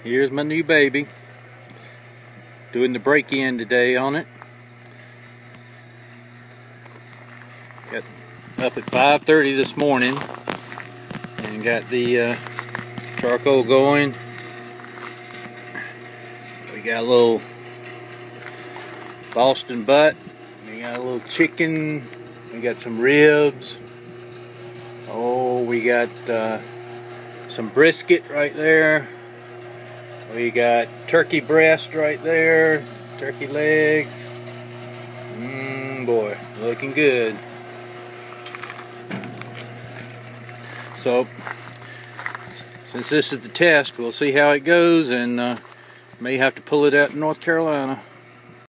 Here's my new baby. Doing the break-in today on it. Got up at 5:30 this morning and got the charcoal going. We got a little Boston butt. We got a little chicken. We got some ribs. Oh, we got some brisket right there. We got turkey breast right there. Turkey legs. Boy, looking good. So, since this is the test, we'll see how it goes, and may have to pull it out in North Carolina.